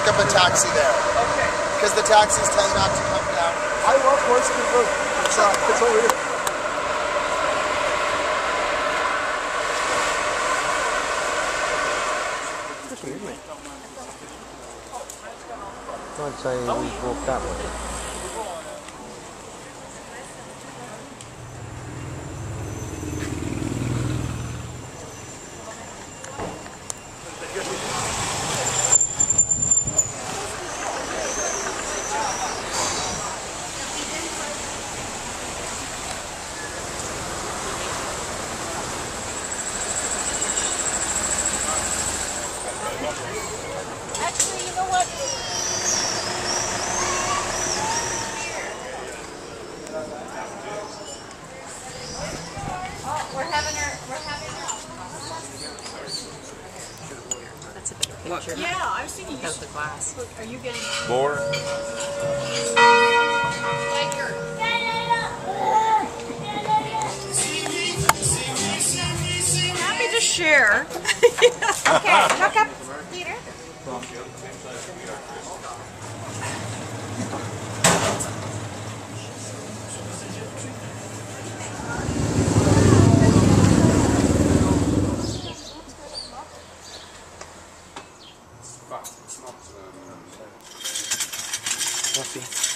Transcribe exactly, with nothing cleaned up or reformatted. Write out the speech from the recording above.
pick up a taxi there. Okay. Because the taxis tend not to come down. I love horse people. It's, uh, it's over here. I'd say we walk that way. Actually, you know what? Oh, we're having our, we're having our. That's a better picture. Yeah, I was thinking. Because the glass. Look, are you getting More? like your? Happy to share. Okay, hook up, Peter. But it's not um, Fluffy.